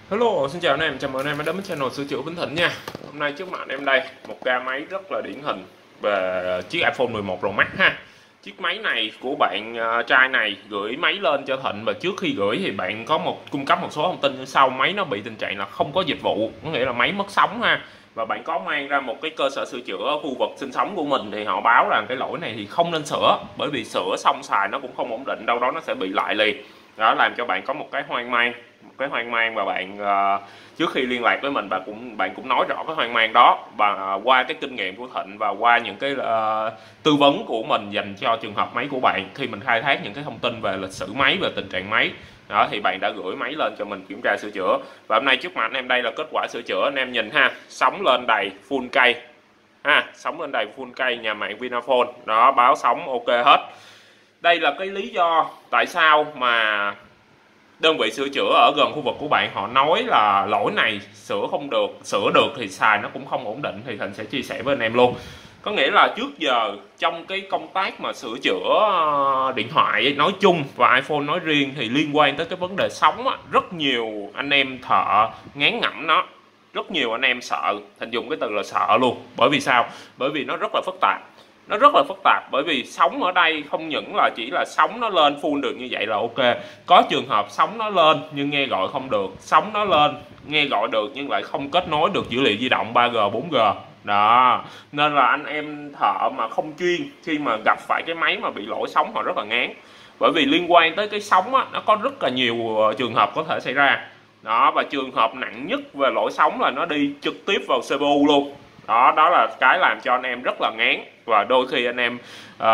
Hello, xin chào anh em, chào mừng anh em đã đến với channel sửa chữa Vĩnh Thịnh nha. Hôm nay trước mặt anh em đây, một ca máy rất là điển hình về chiếc iPhone 11 Pro Max ha. Chiếc máy này của bạn trai này gửi máy lên cho Thịnh, và trước khi gửi thì bạn có cung cấp một số thông tin như sau: máy nó bị tình trạng là không có dịch vụ, có nghĩa là máy mất sóng ha. Và bạn có mang ra một cái cơ sở sửa chữa ở khu vực sinh sống của mình thì họ báo rằng cái lỗi này thì không nên sửa, bởi vì sửa xong xài nó cũng không ổn định, đâu đó nó sẽ bị lại liền. Đó làm cho bạn có một cái hoang mang, và bạn trước khi liên lạc với mình bạn cũng nói rõ cái hoang mang đó, và qua cái kinh nghiệm của Thịnh và qua những cái tư vấn của mình dành cho trường hợp máy của bạn, khi mình khai thác những cái thông tin về lịch sử máy, về tình trạng máy đó, thì bạn đã gửi máy lên cho mình kiểm tra sửa chữa. Và hôm nay trước mặt anh em đây là kết quả sửa chữa, anh em nhìn ha. Sóng lên đầy full cây ha, sóng lên đầy full cây, nhà mạng Vinaphone đó, báo sóng ok hết. Đây là cái lý do tại sao mà đơn vị sửa chữa ở gần khu vực của bạn họ nói là lỗi này sửa không được, sửa được thì xài nó cũng không ổn định, thì Thịnh sẽ chia sẻ với anh em luôn. Có nghĩa là trước giờ trong cái công tác mà sửa chữa điện thoại nói chung và iPhone nói riêng thì liên quan tới cái vấn đề sóng á, rất nhiều anh em thợ ngán ngẩm nó, rất nhiều anh em sợ. Thịnh dùng cái từ là sợ luôn. Bởi vì sao? Bởi vì nó rất là phức tạp. Nó rất là phức tạp, bởi vì sóng ở đây không những là chỉ là sóng nó lên full được như vậy là ok. Có trường hợp sóng nó lên nhưng nghe gọi không được, sóng nó lên nghe gọi được nhưng lại không kết nối được dữ liệu di động 3G 4G đó. Nên là anh em thợ mà không chuyên, khi mà gặp phải cái máy mà bị lỗi sóng họ rất là ngán. Bởi vì liên quan tới cái sóng á, nó có rất là nhiều trường hợp có thể xảy ra đó. Và trường hợp nặng nhất về lỗi sóng là nó đi trực tiếp vào CPU luôn đó. Đó là cái làm cho anh em rất là ngán. Và đôi khi anh em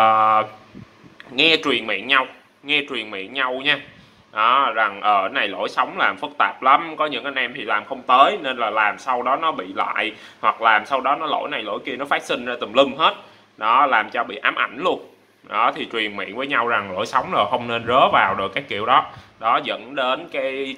nghe truyền miệng nhau nha đó, rằng ở này lỗi sóng làm phức tạp lắm. Có những anh em thì làm không tới nên là làm sau đó nó bị lại, hoặc làm sau đó nó lỗi này lỗi kia, nó phát sinh ra tùm lum hết đó, làm cho bị ám ảnh luôn đó. Thì truyền miệng với nhau rằng lỗi sóng rồi không nên rớ vào được cái kiểu đó đó, dẫn đến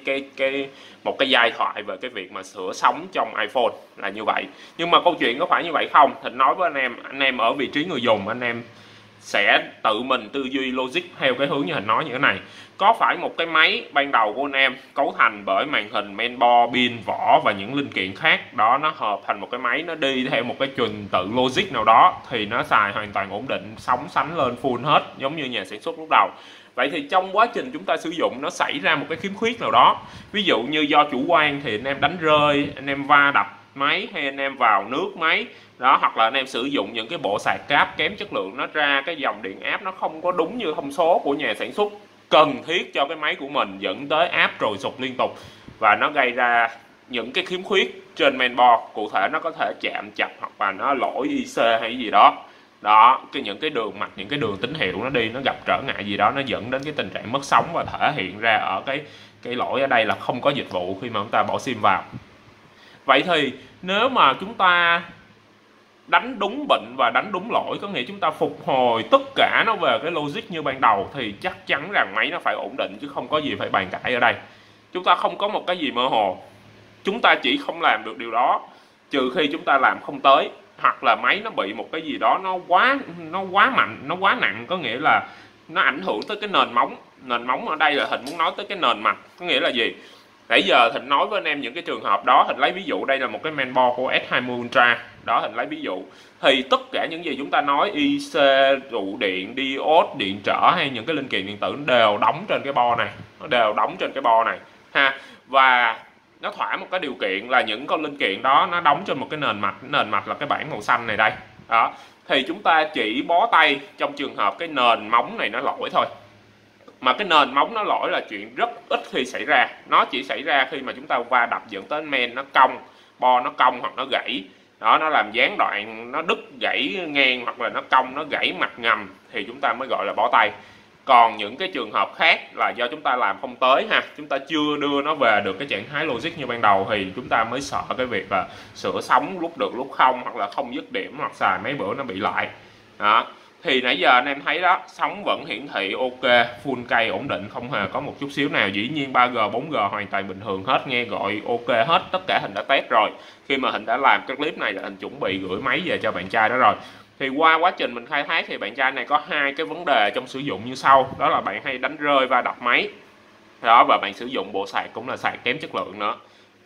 một cái giai thoại về cái việc mà sửa sóng trong iPhone là như vậy. Nhưng mà câu chuyện có phải như vậy không? Thịnh nói với anh em ở vị trí người dùng, anh em sẽ tự mình tư duy logic theo cái hướng như Thịnh nói như thế này. Có phải một cái máy ban đầu của anh em cấu thành bởi màn hình, mainboard, pin, vỏ và những linh kiện khác đó, nó hợp thành một cái máy, nó đi theo một cái trình tự logic nào đó thì nó xài hoàn toàn ổn định, sóng sánh lên full hết giống như nhà sản xuất lúc đầu. Vậy thì trong quá trình chúng ta sử dụng nó xảy ra một cái khiếm khuyết nào đó, ví dụ như do chủ quan thì anh em đánh rơi, anh em va đập máy, hay anh em vào nước máy đó, hoặc là anh em sử dụng những cái bộ sạc cáp kém chất lượng, nó ra cái dòng điện áp nó không có đúng như thông số của nhà sản xuất cần thiết cho cái máy của mình, dẫn tới áp trồi sụt liên tục và nó gây ra những cái khiếm khuyết trên mainboard. Cụ thể nó có thể chạm chập hoặc là nó lỗi IC hay gì đó đó, những cái đường mạch, những cái đường tín hiệu nó đi, nó gặp trở ngại gì đó, nó dẫn đến cái tình trạng mất sóng, và thể hiện ra ở cái lỗi ở đây là không có dịch vụ khi mà chúng ta bỏ sim vào. Vậy thì nếu mà chúng ta đánh đúng bệnh và đánh đúng lỗi, có nghĩa chúng ta phục hồi tất cả nó về cái logic như ban đầu, thì chắc chắn rằng máy nó phải ổn định, chứ không có gì phải bàn cãi ở đây. Chúng ta không có một cái gì mơ hồ, chúng ta chỉ không làm được điều đó trừ khi chúng ta làm không tới, hoặc là máy nó bị một cái gì đó nó quá mạnh, nó quá nặng, có nghĩa là nó ảnh hưởng tới cái nền móng ở đây là Thịnh muốn nói tới cái nền mạch. Có nghĩa là gì? Nãy giờ Thịnh nói với anh em những cái trường hợp đó, Thịnh lấy ví dụ đây là một cái mainboard của S20 Ultra đó, Thịnh lấy ví dụ, thì tất cả những gì chúng ta nói IC, trụ điện, diode, điện trở hay những cái linh kiện điện tử đều đóng trên cái bo này, nó đều đóng trên cái bo này ha. Và nó thỏa một cái điều kiện là những con linh kiện đó nó đóng trên một cái nền mạch là cái bảng màu xanh này đây đó, thì chúng ta chỉ bó tay trong trường hợp cái nền móng này nó lỗi thôi. Mà cái nền móng nó lỗi là chuyện rất ít khi xảy ra, nó chỉ xảy ra khi mà chúng ta va đập dẫn tới main nó cong, bo nó cong hoặc nó gãy đó, nó làm gián đoạn, nó đứt gãy ngang, hoặc là nó cong, nó gãy mặt ngầm, thì chúng ta mới gọi là bó tay. Còn những cái trường hợp khác là do chúng ta làm không tới ha, chúng ta chưa đưa nó về được cái trạng thái logic như ban đầu, thì chúng ta mới sợ cái việc là sửa sóng lúc được lúc không, hoặc là không dứt điểm, hoặc xài mấy bữa nó bị lại đó. Thì nãy giờ anh em thấy đó, sóng vẫn hiển thị ok, full cây ổn định, không hề có một chút xíu nào. Dĩ nhiên 3G 4G hoàn toàn bình thường hết, nghe gọi ok hết, tất cả Hình đã test rồi. Khi mà Hình đã làm cái clip này là Hình chuẩn bị gửi máy về cho bạn trai đó rồi. Thì qua quá trình mình khai thác thì bạn trai này có hai cái vấn đề trong sử dụng như sau, đó là bạn hay đánh rơi và đập máy đó, và bạn sử dụng bộ sạc cũng là sạc kém chất lượng nữa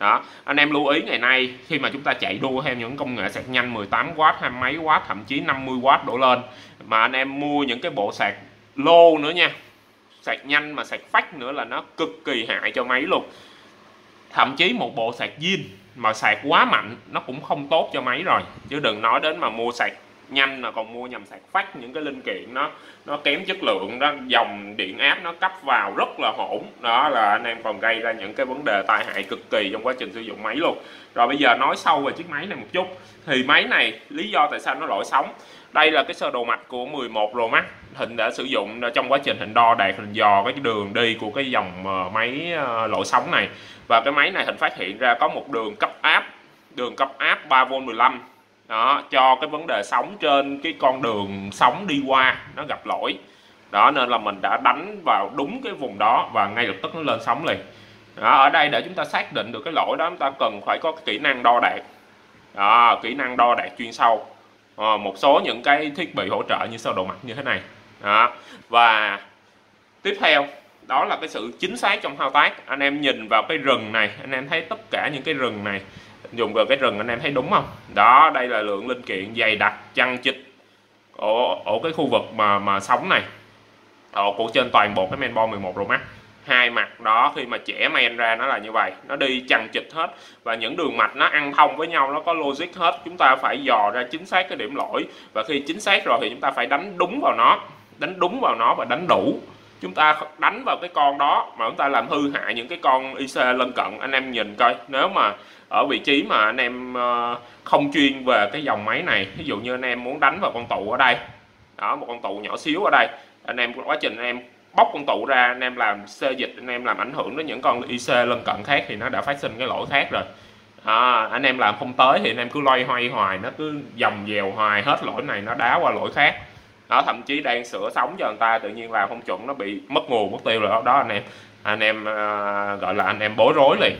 Đó, anh em lưu ý ngày nay khi mà chúng ta chạy đua theo những công nghệ sạc nhanh 18W, 20 mấy W, thậm chí 50W đổ lên, mà anh em mua những cái bộ sạc lô nữa nha, sạc nhanh mà sạc phách nữa là nó cực kỳ hại cho máy luôn. Thậm chí một bộ sạc zin mà sạc quá mạnh nó cũng không tốt cho máy rồi, chứ đừng nói đến mà mua sạc nhanh mà còn mua nhầm sạc phách, những cái linh kiện nó kém chất lượng đó, dòng điện áp nó cấp vào rất là hỗn, đó là anh em còn gây ra những cái vấn đề tai hại cực kỳ trong quá trình sử dụng máy luôn. Rồi bây giờ nói sâu về chiếc máy này một chút, thì máy này lý do tại sao nó lỗi sóng. Đây là cái sơ đồ mạch của 11 Pro Max, Thịnh đã sử dụng trong quá trình Thịnh đo đạc, Thịnh dò cái đường đi của cái dòng máy lỗi sóng này, và cái máy này Thịnh phát hiện ra có một đường cấp áp 3V15 đó, cho cái vấn đề sóng trên cái con đường sóng đi qua nó gặp lỗi đó, nên là mình đã đánh vào đúng cái vùng đó và ngay lập tức nó lên sóng liền đó. Ở đây để chúng ta xác định được cái lỗi đó, chúng ta cần phải có kỹ năng đo đạc đó, kỹ năng đo đạc chuyên sâu, một số những cái thiết bị hỗ trợ như sơ đồ mạch như thế này đó. Và tiếp theo đó là cái sự chính xác trong thao tác. Anh em nhìn vào cái rừng này, anh em thấy tất cả những cái rừng này, dùng vào cái rừng anh em thấy đúng không? Đó, đây là lượng linh kiện dày đặc chằng chịt ở cái khu vực mà sóng này, của trên toàn bộ cái mainboard 11 Pro Max. Hai mặt đó khi mà chẻ men ra nó là như vậy, nó đi chằng chịt hết, và những đường mạch nó ăn thông với nhau, nó có logic hết. Chúng ta phải dò ra chính xác cái điểm lỗi, và khi chính xác rồi thì chúng ta phải đánh đúng vào nó và đánh đủ. Chúng ta đánh vào cái con đó mà chúng ta làm hư hại những cái con IC lân cận. Anh em nhìn coi, nếu mà ở vị trí mà anh em không chuyên về cái dòng máy này, ví dụ như anh em muốn đánh vào con tụ ở đây đó, một con tụ nhỏ xíu ở đây, anh em quá trình anh em bóc con tụ ra, anh em làm xê dịch, anh em làm ảnh hưởng đến những con IC lân cận khác thì nó đã phát sinh cái lỗi khác rồi. Anh em làm không tới thì anh em cứ loay hoay hoài, nó cứ dòng dèo hoài, hết lỗi này nó đá qua lỗi khác đó. Thậm chí đang sửa sóng cho người ta tự nhiên làm không chuẩn, nó bị mất nguồn mất tiêu rồi đó. Anh em gọi là anh em bối rối liền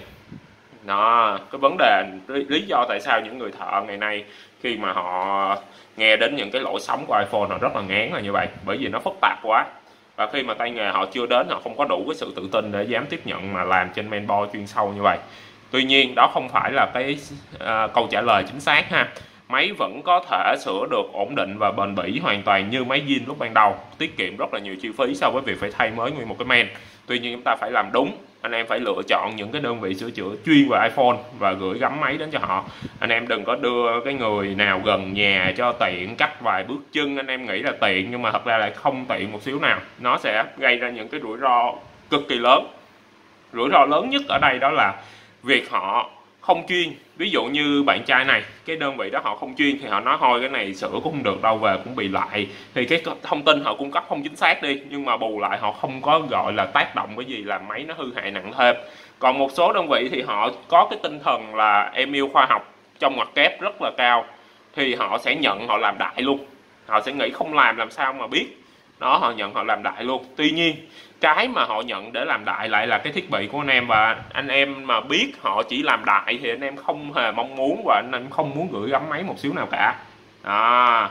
đó. Cái vấn đề lý do tại sao những người thợ ngày nay khi mà họ nghe đến những cái lỗi sóng của iPhone họ rất là ngán là như vậy, bởi vì nó phức tạp quá, và khi mà tay nghề họ chưa đến, họ không có đủ cái sự tự tin để dám tiếp nhận mà làm trên mainboard chuyên sâu như vậy. Tuy nhiên đó không phải là cái câu trả lời chính xác ha. Máy vẫn có thể sửa được ổn định và bền bỉ hoàn toàn như máy zin lúc ban đầu, tiết kiệm rất là nhiều chi phí so với việc phải thay mới nguyên một cái main. Tuy nhiên chúng ta phải làm đúng, anh em phải lựa chọn những cái đơn vị sửa chữa chuyên về iPhone và gửi gắm máy đến cho họ. Anh em đừng có đưa cái người nào gần nhà cho tiện, cách vài bước chân anh em nghĩ là tiện nhưng mà thật ra lại không tiện một xíu nào. Nó sẽ gây ra những cái rủi ro cực kỳ lớn. Rủi ro lớn nhất ở đây đó là việc họ không chuyên. Ví dụ như bạn trai này, cái đơn vị đó họ không chuyên thì họ nói thôi cái này sửa cũng không được đâu, về cũng bị lại, thì cái thông tin họ cung cấp không chính xác đi, nhưng mà bù lại họ không có gọi là tác động cái gì làm máy nó hư hại nặng thêm. Còn một số đơn vị thì họ có cái tinh thần là em yêu khoa học trong ngoặc kép rất là cao, thì họ sẽ nhận họ làm đại luôn. Họ sẽ nghĩ không làm sao mà biết đó, họ nhận họ làm đại luôn. Tuy nhiên cái mà họ nhận để làm đại lại là cái thiết bị của anh em, và anh em mà biết họ chỉ làm đại thì anh em không hề mong muốn và anh em không muốn gửi gắm máy một xíu nào cả đó.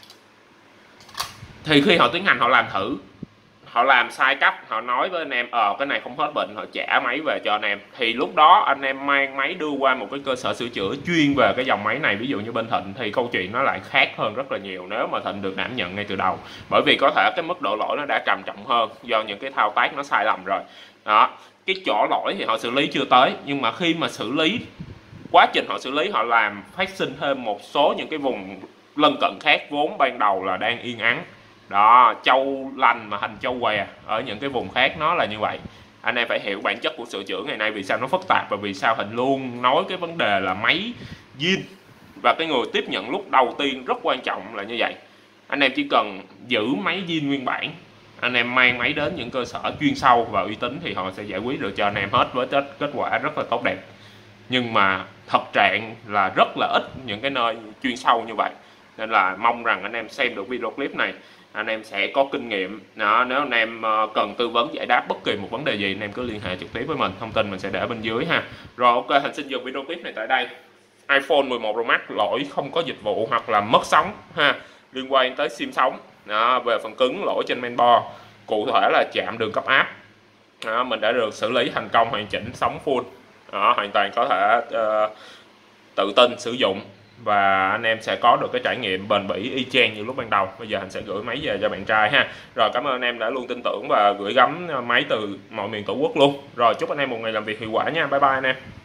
Thì khi họ tiến hành họ làm thử, họ làm sai cách, họ nói với anh em cái này không hết bệnh, họ trả máy về cho anh em, thì lúc đó anh em mang máy đưa qua một cái cơ sở sửa chữa chuyên về cái dòng máy này, ví dụ như bên Thịnh, thì câu chuyện nó lại khác hơn rất là nhiều nếu mà Thịnh được đảm nhận ngay từ đầu, bởi vì có thể cái mức độ lỗi nó đã trầm trọng hơn do những cái thao tác nó sai lầm rồi đó. Cái chỗ lỗi thì họ xử lý chưa tới, nhưng mà khi mà xử lý, quá trình họ xử lý họ làm phát sinh thêm một số những cái vùng lân cận khác vốn ban đầu là đang yên ắng đó, châu lành mà thành châu què ở những cái vùng khác, nó là như vậy. Anh em phải hiểu bản chất của sửa chữa ngày nay vì sao nó phức tạp, và vì sao Thịnh luôn nói cái vấn đề là máy zin và cái người tiếp nhận lúc đầu tiên rất quan trọng là như vậy. Anh em chỉ cần giữ máy zin nguyên bản, anh em mang máy đến những cơ sở chuyên sâu và uy tín thì họ sẽ giải quyết được cho anh em hết với kết quả rất là tốt đẹp. Nhưng mà thật trạng là rất là ít những cái nơi chuyên sâu như vậy, nên là mong rằng anh em xem được video clip này anh em sẽ có kinh nghiệm đó. Nếu anh em cần tư vấn giải đáp bất kỳ một vấn đề gì, anh em cứ liên hệ trực tiếp với mình, thông tin mình sẽ để bên dưới ha. Rồi ok, Thành xin dừng video clip này tại đây. iPhone 11 Pro Max lỗi không có dịch vụ hoặc là mất sóng ha, liên quan tới sim sóng đó. Về phần cứng, lỗi trên mainboard, cụ thể là chạm đường cấp áp đó, mình đã được xử lý thành công hoàn chỉnh, sóng full Đó, hoàn toàn có thể tự tin sử dụng và anh em sẽ có được cái trải nghiệm bền bỉ y chang như lúc ban đầu. Bây giờ anh sẽ gửi máy về cho bạn trai ha. Rồi, cảm ơn anh em đã luôn tin tưởng và gửi gắm máy từ mọi miền tổ quốc luôn. Rồi, chúc anh em một ngày làm việc hiệu quả nha. Bye bye anh em.